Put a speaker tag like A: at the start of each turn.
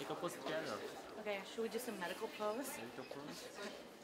A: Take a pose together.
B: Okay, should we do some medical pose?
A: Medical pose.